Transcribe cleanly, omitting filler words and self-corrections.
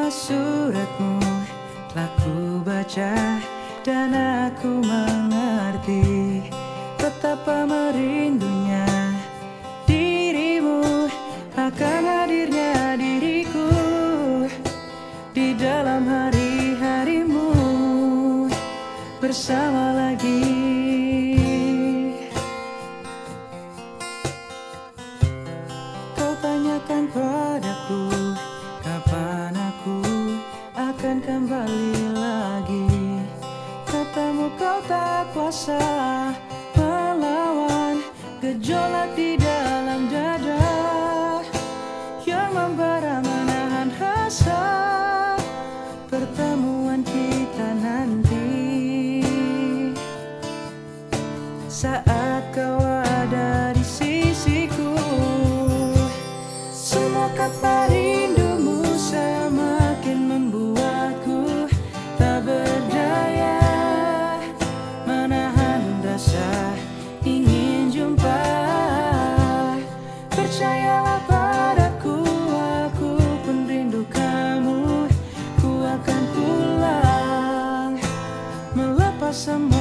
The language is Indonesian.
suratmu telah ku baca dan aku mengerti betapa merindunya dirimu, akan hadirnya diriku di dalam hari-harimu bersama lagi. Kau tanyakan padaku kapan aku akan kembali lagi. Katamu kau tak kuasa melawan gejolak di dalam dada yang membara menahan rasa pertemuan kita nanti. Saat kau ada di sisiku, semua kata rindumu semakin membuatku tak berdaya menahan rasa ingin jumpa. Percayalah padaku, aku pun rindu kamu. Ku akan pulang melepas semua